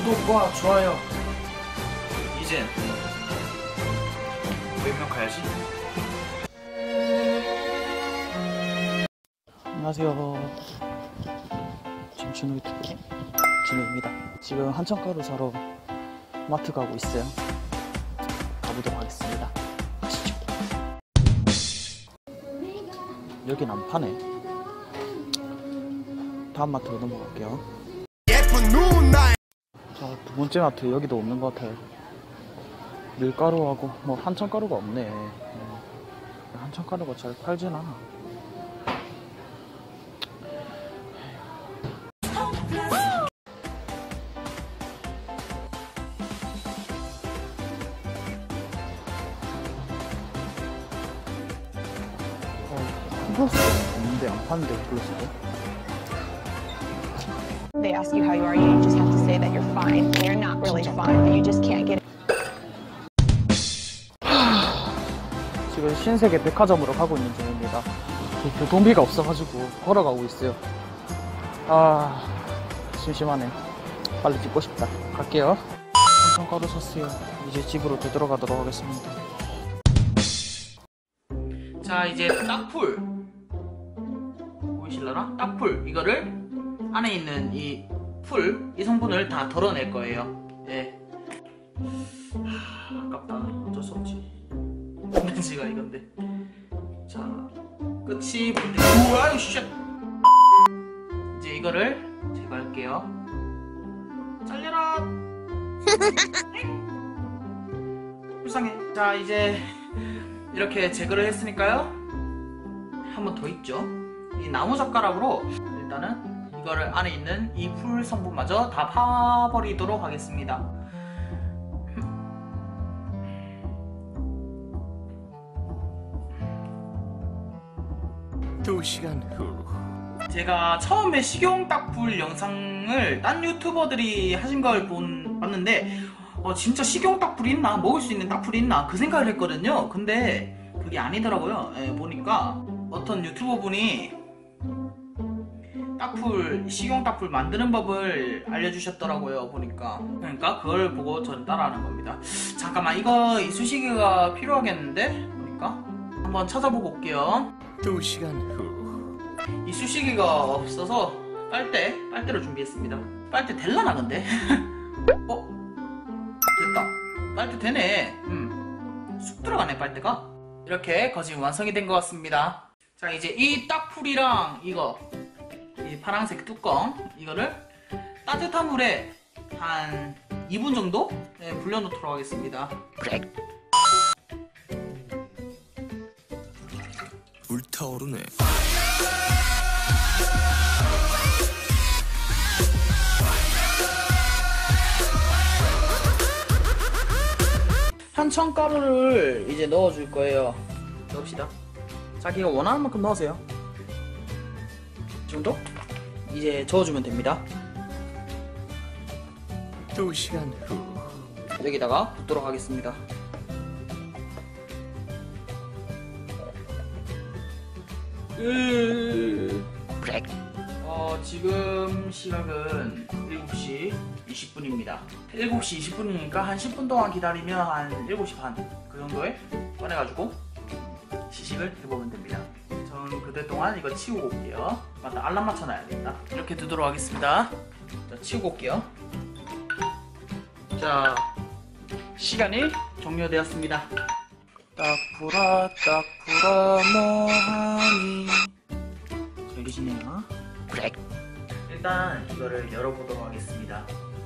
구독과 좋아요. 이젠 몇명 가야지. 안녕하세요. 지금 진우입니다. 지금 한천가루 사러 마트 가고 있어요. 가보도록 하겠습니다. 가시죠. 여긴 안 파네. 다음 마트로 넘어갈게요. 자, 두 번째 마트 여기도 없는 것 같아요. 밀가루하고 뭐 한천가루가 없네. 한천가루가 잘 팔진 않아. 홈플러스도 없는데 안 파는데 홈플러스도. They ask you how you are, you just have to say that you're fine. And you're not really fine, but you just can't get it. 지금 신세계 백화점으로 가고 있는 중입니다. 교통비가 없어가지고 걸어가고 있어요. 아, 심심하네. 빨리 찍고 싶다. 갈게요. 한천가루 샀어요. 이제 집으로 되돌아가도록 하겠습니다. 자, 이제 딱풀 보이실라나? 딱풀 이거를 안에 있는 이 성분을 다 덜어낼 거예요. 예. 아깝다. 어쩔 수 없지. 렌즈가 이건데. 자, 끝이 우와, 쉣. 이제 이거를 제거할게요. 잘려라. 불쌍해. 자, 이제 이렇게 제거를 했으니까요. 한 번 더 있죠. 이 나무 젓가락으로 일단은 이거를 안에 있는 이 풀 성분마저 다 파버리도록 하겠습니다. 2시간 후. 제가 처음에 식용딱풀 영상을 딴 유튜버들이 하신 걸 봤는데 진짜 식용딱풀이 있나? 먹을 수 있는 딱풀이 있나? 그 생각을 했거든요. 근데 그게 아니더라고요. 보니까 어떤 유튜버 분이 식용딱풀 만드는 법을 알려주셨더라고요. 보니까. 그러니까 그걸 보고 저는 따라하는 겁니다. 잠깐만, 이거 이쑤시개가 필요하겠는데? 보니까 한번 찾아보고 올게요. 2시간 후. 이쑤시개가 없어서 빨대를 준비했습니다. 빨대 될라나 근데? 됐다. 빨대 되네. 쑥 들어가네, 빨대가. 이렇게 거진 완성이 된 것 같습니다. 자, 이제 이 딱풀이랑 이 파란색 뚜껑, 이거를 따뜻한 물에 한 2분 정도 불려놓도록 하겠습니다. 불타오르네. 한천가루를 이제 넣어줄 거예요. 넣읍시다. 자기가 원하는 만큼 넣으세요. 이 정도? 이제 저어주면 됩니다. 2시간 후. 여기다가 붓도록 하겠습니다. 지금 시각은 7시 20분입니다. 7시 20분이니까 한 10분 동안 기다리면 한 7시 반 그 정도에 꺼내가지고 시식을 해보면 됩니다. 전 그때 동안 이거 치우고 올게요. 맞다, 알람 맞춰놔야겠다. 이렇게 두도록 하겠습니다. 자, 치우고 올게요. 자, 시간이 종료되었습니다. 딱풀아 뭐하니. 잘 계시네요. 일단 이거를 열어보도록 하겠습니다.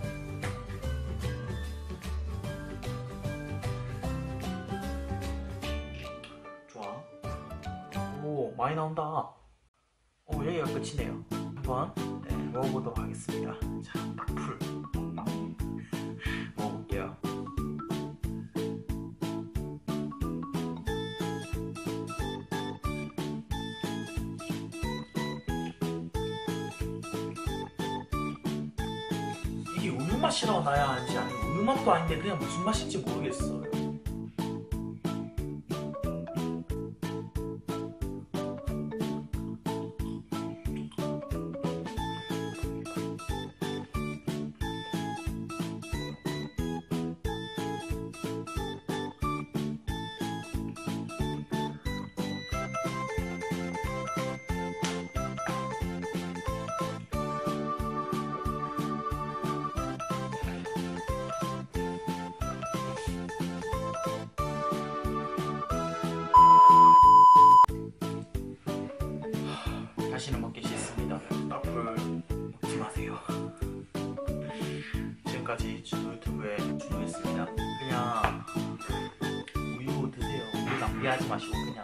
좋아. 오, 많이 나온다. 여기가 끝이네요. 한번 먹어보도록 하겠습니다. 자, 딱풀 먹어볼게요. 이게 우유 맛이라고 나야 하는지 아니면 우유 맛도 아닌데 그냥 무슨 맛인지 모르겠어요. 다시는 먹기 싫습니다. 앞을 먹지 마세요. 지금까지 유튜브에 준호였습니다. 그냥 우유 드세요. 우유 낭비하지 마시고.